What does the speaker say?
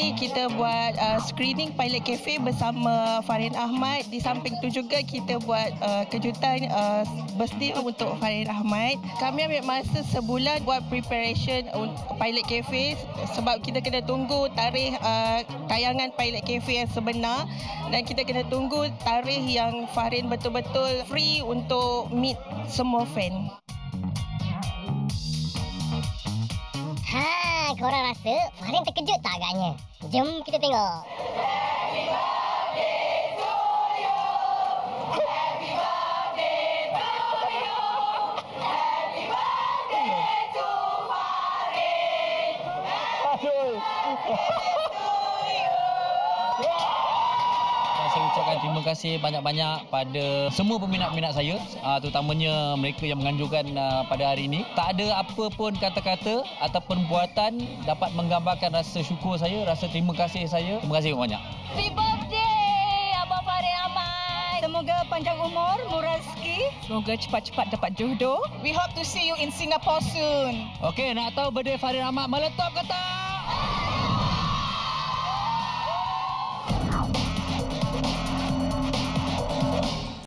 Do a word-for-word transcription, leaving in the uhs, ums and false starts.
ni kita buat uh, screening Pilot Cafe bersama Farin Ahmad. Di samping tu juga kita buat uh, kejutan uh, birthday untuk Farin Ahmad. Kami ambil masa sebulan buat preparation untuk Pilot Cafe sebab kita kena tunggu tarikh uh, tayangan Pilot Cafe yang sebenar dan kita kena tunggu tarikh yang Farin betul-betul free untuk meet semua fan. Ha, korang rasa Farin terkejut tak agaknya? Jom kita tengok. Happy birthday to you. Happy birthday to you. Happy birthday to Farin. Happy birthday to you. Saya ucapkan terima kasih banyak-banyak pada semua peminat-peminat saya, terutamanya mereka yang menganjurkan pada hari ini. Tak ada apa pun kata-kata ataupun buatan dapat menggambarkan rasa syukur saya, rasa terima kasih saya. Terima kasih banyak. Happy birthday Abang Farin Ahmad. Semoga panjang umur, murah rezeki. Semoga cepat-cepat dapat jodoh. We hope to see you in Singapore soon. Okey, nak tahu birthday Farin Ahmad meletup ke tak?